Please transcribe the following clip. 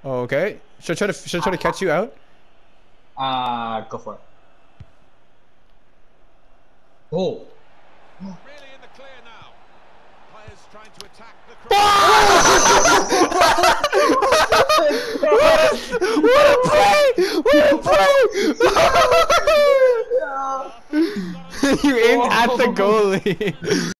Oh, okay. Should I try to catch you out? Go for it. Oh. Really in the clear now. Players trying to attack the What a play! What a play! You aimed at the goalie.